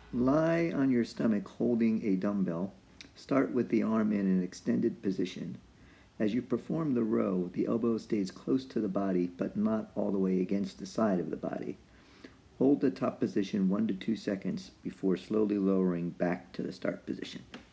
Lie on your stomach holding a dumbbell. Start with the arm in an extended position. As you perform the row, the elbow stays close to the body but not all the way against the side of the body. Hold the top position 1 to 2 seconds before slowly lowering back to the start position.